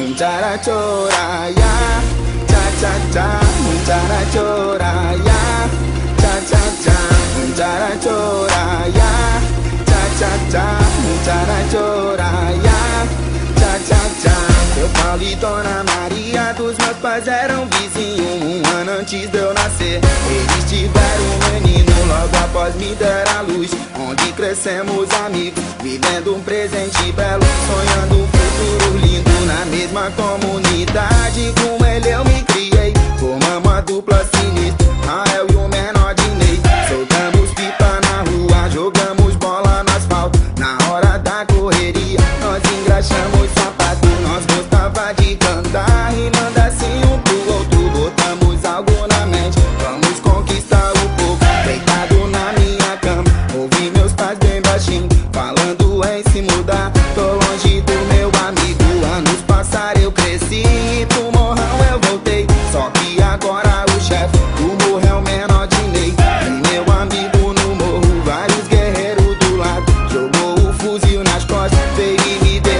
Cara choraya, cha cha cha, cara choraya, cha cha cha, cara choraya, cha cha cha, cara choraya, cha cha cha. Eu falo e Dona Maria, dos meus pais eram vizinhos um ano antes de eu nascer. Eles tiveram um menino logo após me dar a luz, onde crescemos amigos, vivendo um presente belo, sonhando um futuro lindo. Na mesma comunidade, com ele eu me criei, formamos uma dupla sinistra, Rael e o menor Dinei. Soltamos pipa na rua, jogamos bola no asfalto, na hora da correria nós engraxamos sapato. Nós gostava de cantar, rimando assim um pro outro, botamos algo na mente, vamos conquistar o povo. Deitado na minha cama, ouvi meus pais bem baixinho, falando em se mudar, tô longe do meu amigo. Anos passaram, eu cresci e pro morrão eu voltei, só que agora o chefe do morro é o menor Dinei. E meu amigo no morro, vários guerreiros do lado, jogou o fuzil nas costas, veio e me deu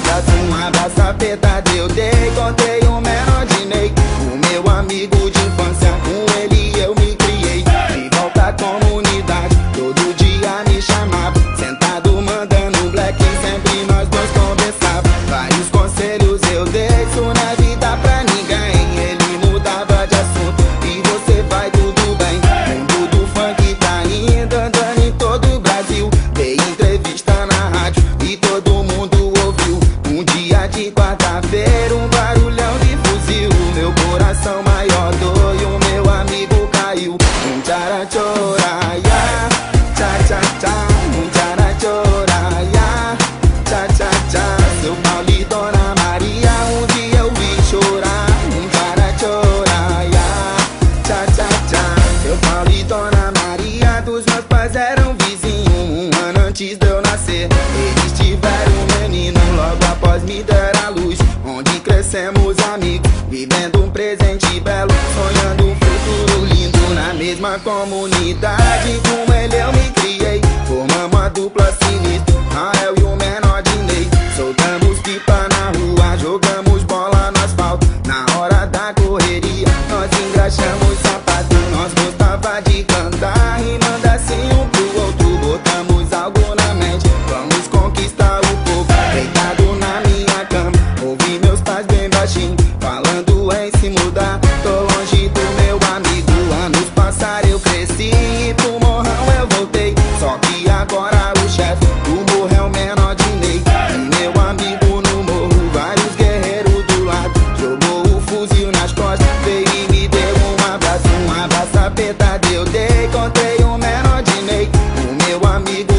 um abraço apertado eu dei, contei o menor Dinei, o meu amigo de infância, com ele eu me criei. De volta à comunidade, todo dia me chamava, sentado mandando black, sempre nós dois conversava. Vários conselhos eu dei, isso não é vida pra ninguém. Ele mudava de assunto e você vai tudo bem. O mundo do funk tá indo, andando em todo o Brasil. Dei entrevista na rádio e todo mundo ouviu. Um dia de quarta-feira, um barulhão de fuzil, meu coração maior dor e o meu amigo caiu. Cara choraya, cha cha cha, cara choraya, cha cha cha. Seu Paulo e Dona Maria, um dia eu vi chorar. Cara choraya, cha cha cha. Seu Paulo e Dona Maria, dos meus pais eram vizinhos um ano antes de eu nascer. Eles tiveram um menino logo após me dar a luz, onde crescemos amigos, vivendo um presente belo, sonhando um futuro lindo. Na mesma comunidade, com ele eu me criei, formamos uma dupla sinistra, Rael e o menor Dinei. Soltamos pipa na rua, jogamos bola no asfalto, na hora da correria nós engraxamos sapato. Nós gostava de cantar, rimando assim um pro outro, botamos algo na mente, vamos conquistar o povo. Deitado na minha cama, ouvi meus pais bem baixinho, falando em se mudar, tô longe do meu amigo. Anos passaram, eu cresci e pro morrão eu voltei, só que agora o chefe do morro é o menor Dinei. E meu amigo no morro, vários guerreiros do lado, jogou o fuzil nas costas, veio e me deu um abraço apertado eu dei, contei o menor Dinei, o meu amigo